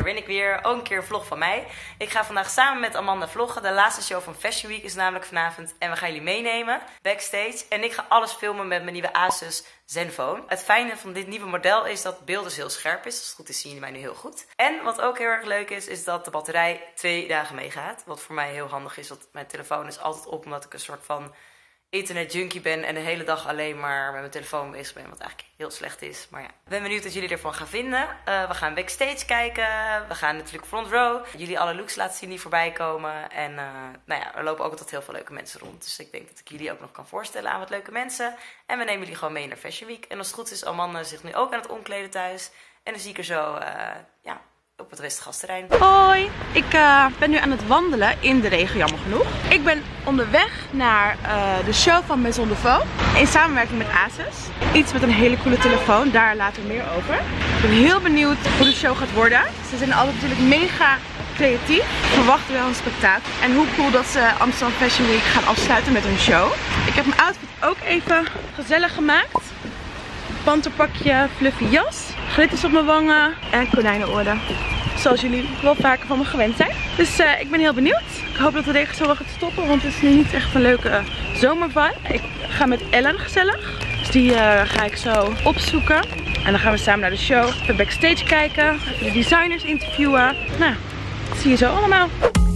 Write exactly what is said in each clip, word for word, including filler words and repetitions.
daar ben ik weer. Ook een keer een vlog van mij. Ik ga vandaag samen met Amanda vloggen. De laatste show van Fashion Week is namelijk vanavond. En we gaan jullie meenemen backstage. En ik ga alles filmen met mijn nieuwe Asus Zenfone. Het fijne van dit nieuwe model is dat het beeld dus heel scherp is. Als het goed is zien jullie mij nu heel goed. En wat ook heel erg leuk is, is dat de batterij twee dagen meegaat. Wat voor mij heel handig is, want mijn telefoon is altijd op omdat ik een soort van internet junkie ben en de hele dag alleen maar met mijn telefoon bezig ben, wat eigenlijk heel slecht is. Maar ja, ik ben benieuwd wat jullie ervan gaan vinden. Uh, we gaan backstage kijken, we gaan natuurlijk front row, jullie alle looks laten zien die voorbij komen. En uh, nou ja, er lopen ook altijd heel veel leuke mensen rond. Dus ik denk dat ik jullie ook nog kan voorstellen aan wat leuke mensen. En we nemen jullie gewoon mee naar Fashion Week. En als het goed is, Amanda zich nu ook aan het omkleden thuis. En dan zie ik er zo, uh, ja, op het Westgasterrein. Hoi, ik uh, ben nu aan het wandelen in de regen, jammer genoeg. Ik ben onderweg naar uh, de show van Maison de Faux in samenwerking met Asus. Iets met een hele coole telefoon, daar later meer over. Ik ben heel benieuwd hoe de show gaat worden. Ze zijn altijd natuurlijk mega creatief. Ik verwacht wel een spektakel. En hoe cool dat ze Amsterdam Fashion Week gaan afsluiten met hun show. Ik heb mijn outfit ook even gezellig gemaakt. Panterpakje, fluffy jas, glitters op mijn wangen en konijnenoren. Zoals jullie wel vaker van me gewend zijn. Dus uh, ik ben heel benieuwd. Ik hoop dat de regen zo wel gaat stoppen, want het is nu niet echt een leuke uh, zomervibe. Ik ga met Ellen gezellig. Dus die uh, ga ik zo opzoeken. En dan gaan we samen naar de show. Even backstage kijken. Even de designers interviewen. Nou, dat zie je zo allemaal.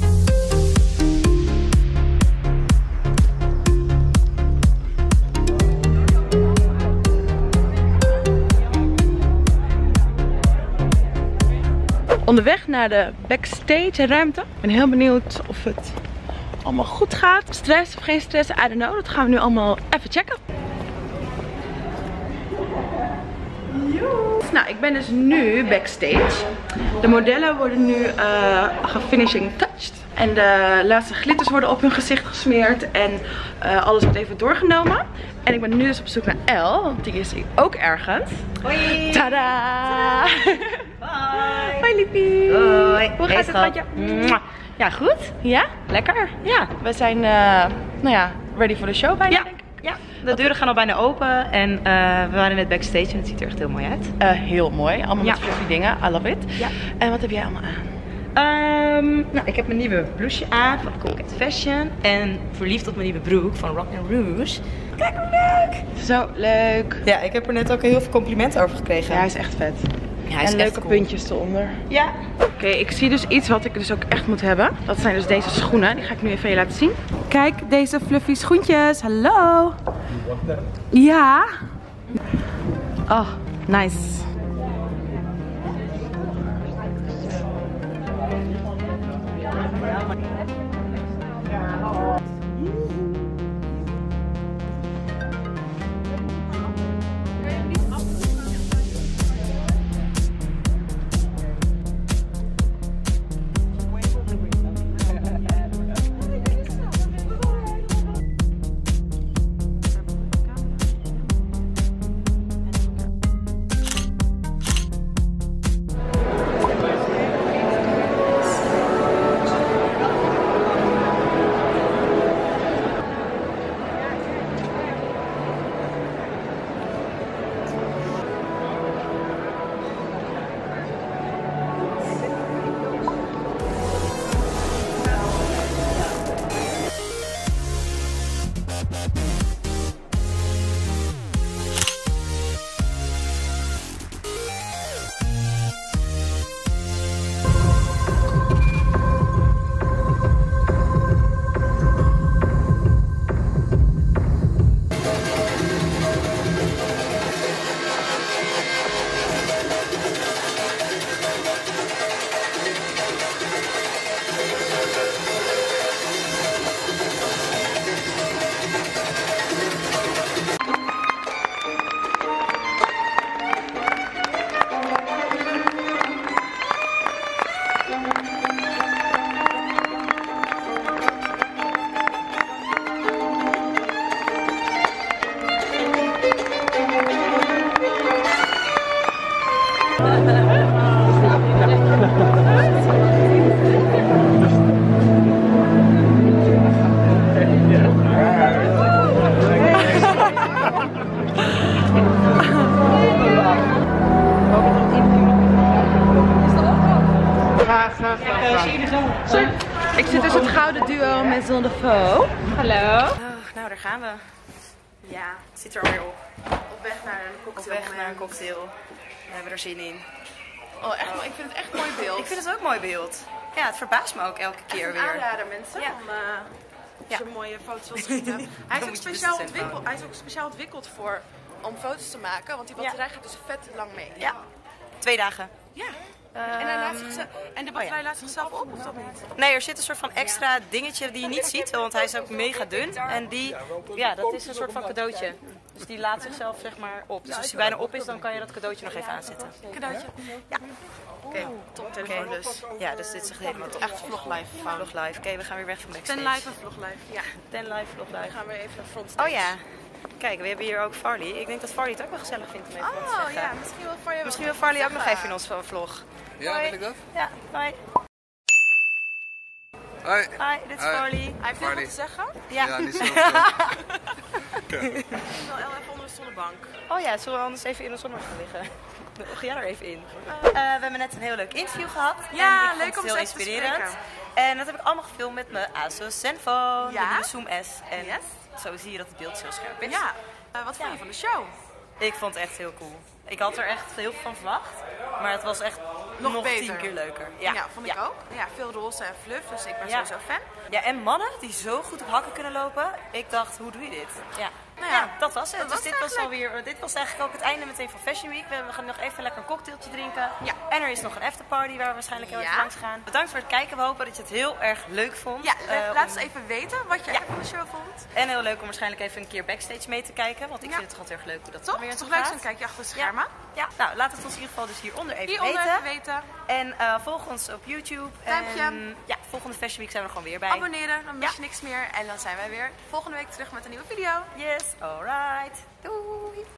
Onderweg naar de backstage ruimte. Ik ben heel benieuwd of het allemaal goed gaat. Stress of geen stress, I don't know. Dat gaan we nu allemaal even checken. Nou, ik ben dus nu backstage. De modellen worden nu uh, gefinishing touched. En de laatste glitters worden op hun gezicht gesmeerd. En uh, alles wordt even doorgenomen. En ik ben nu dus op zoek naar Elle, want die is ook ergens. Hoi! Tadaa! Bye! Hoi liefie! Hoi! Hoe gaat het met je? Ja, goed. Ja? Lekker. Ja, we zijn uh, nou ja, ready voor de show bijna, ja. denk ik. Ja, de deuren gaan al bijna open en uh, we waren net backstage en het ziet er echt heel mooi uit. Uh, heel mooi, allemaal ja. met fluffy dingen, I love it. Ja. En wat heb jij allemaal aan? Um, nou, ik heb mijn nieuwe blouseje aan van Cool Cat Fashion en verliefd op mijn nieuwe broek van Rock and Rouge. Kijk hoe leuk! Zo leuk. Ja, ik heb er net ook heel veel complimenten over gekregen. Ja, hij is echt vet. Ja, hij is en echt leuke cool. puntjes eronder. Ja. Oké, okay, ik zie dus iets wat ik dus ook echt moet hebben. Dat zijn dus deze schoenen. Die ga ik nu even je laten zien. Kijk, deze fluffy schoentjes. Hallo. Ja. Oh, nice. Uh, zie je zo. Sorry. Ik zit dus het gouden duo Maison de Faux. Hallo. Oh, nou, daar gaan we. Ja, het zit er alweer op. Op weg naar een cocktail. Op weg naar een cocktail. We hebben er zin in. Oh, echt, ik vind het echt een mooi beeld. Ik vind het ook een mooi beeld. Ja, het verbaast me ook elke keer weer. Aanraden mensen ja. om uh, ja. zo'n mooie foto's wil schieten. Hij is ook speciaal dus ontwikkeld. Hij is ook speciaal ontwikkeld voor om foto's te maken, want die batterij ja. gaat dus vet lang mee. Ja. Twee dagen. Ja. Um, en, hij laat zichzelf, en de batterij oh ja. laat zichzelf op, of dat niet? Nee, er zit een soort van extra dingetje die je niet ziet, want hij is ook mega dun. En die, ja, dat is een soort van cadeautje. Dus die laat zichzelf zeg maar op. Dus als hij bijna op is, dan kan je dat cadeautje nog even aanzetten. Cadeautje? Ja. Oké, okay. top telefoon okay. dus. Ja, dus dit is echt helemaal top. Echt vlog live. Vlog live. Oké, okay, we gaan weer weg van backstage. Ten live en vlog live. Ja. Ten live, vlog live. Dan gaan we even naar frontstage. Oh ja. Kijk, we hebben hier ook Farley. Ik denk dat Farley het ook wel gezellig vindt om even wat te zeggen. Oh ja, misschien wil Farley, misschien wil Farley ook nog even in ons vlog. Ja, hoi. wil ik dat? Ja, hoi. Hoi. Hi, dit is Farley. Hij heeft nog wat te zeggen? Ja, ja niet zo. Ik wil El even onder de zonnebank. Oh ja, zullen we anders even in de zonnebank gaan liggen? Ga jij er even in. Uh, we hebben net een heel leuk interview gehad. Ja, en leuk om het heel inspirerend. En dat heb ik allemaal gefilmd met mijn Asus Zenfone, ja? de nieuwe Zoom S. En yes? zo zie je dat het beeld zo scherp is. Ja. Uh, wat vond ja. je van de show? Ik vond het echt heel cool. Ik had er echt heel veel van verwacht, maar het was echt nog, nog tien keer leuker. Ja, ja vond ik ja. ook. Ja, veel roze en fluff, dus ik ben ja. sowieso fan. Ja, en mannen die zo goed op hakken kunnen lopen. Ik dacht, hoe doe je dit? Ja, nou ja, ja dat was het. Dat dus was dit, was alweer, dit was eigenlijk ook het einde meteen van Fashion Week. We gaan nog even lekker een cocktailtje drinken. Ja. En er is nog een afterparty waar we waarschijnlijk heel ja. even langs gaan. Bedankt voor het kijken. We hopen dat je het heel erg leuk vond. Ja, uh, laat om... eens even weten wat je ja. van de show vond. En heel leuk om waarschijnlijk even een keer backstage mee te kijken. Want ik ja. vind het toch altijd erg leuk hoe dat toch weer toch leuk zo'n kijkje achter de schermen. Ja. ja, nou laat het ons in ieder geval dus hieronder even hieronder weten. Even weten. En uh, volg ons op YouTube. Duimpje. En ja, volgende Fashion Week zijn we er gewoon weer bij. Abonneren, dan mis je ja. niks meer. En dan zijn wij weer volgende week terug met een nieuwe video. Yes, alright. Doei.